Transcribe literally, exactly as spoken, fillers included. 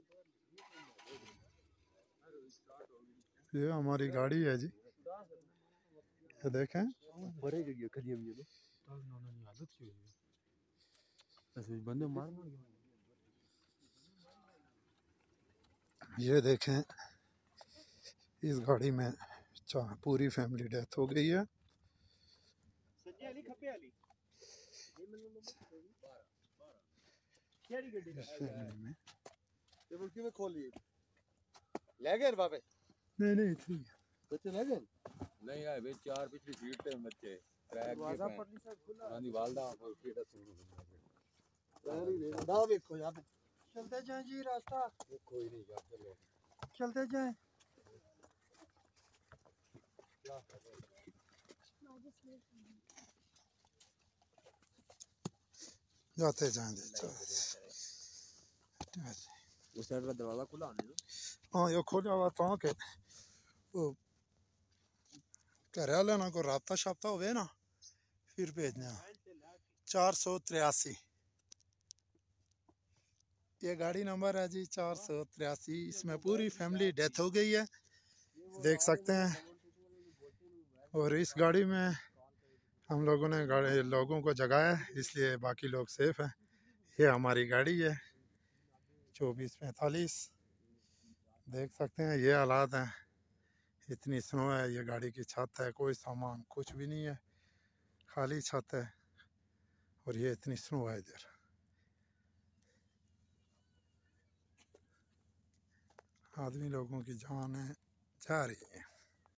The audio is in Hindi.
ये हमारी गाड़ी है जी, ये देखें। ये देखें, इस गाड़ी में पूरी फैमिली डेथ हो गई है। नहीं नहीं ठीक है, बच्चे ले गए नहीं आए बे, चार पिछली सीट पे बच्चे ट्रैक के वालदा देखो यार, चलते जाए जी, रास्ता कोई नहीं यार, चलो चलते जाए। जाते जाएंगे उस साइड का दरवाजा खुला है। हाँ ये खोला हुआ था कि वो घर वाले ना को राब्ता शाब्ता हुए ना फिर भेजने। चार सौ तिरासी ये गाड़ी नंबर है जी, चार सौ तिरासी। इसमें पूरी फैमिली डेथ हो गई है, देख सकते हैं। और इस गाड़ी में हम लोगों ने गाड़ी लोगों को जगाया इसलिए बाकी लोग सेफ हैं। ये हमारी गाड़ी है चौबीस पैंतालीस, देख सकते हैं ये हालात हैं। इतनी स्नो है, ये गाड़ी की छत है, कोई सामान कुछ भी नहीं है, खाली छत है। और ये इतनी स्नो है इधर। आदमी लोगों की जान है जा रही है।